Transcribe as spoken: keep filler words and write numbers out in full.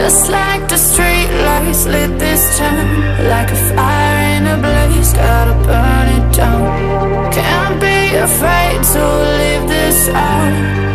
Just like the street lights lit this town, like a fire in a blaze, gotta burn it down. Can't be afraid to leave this out.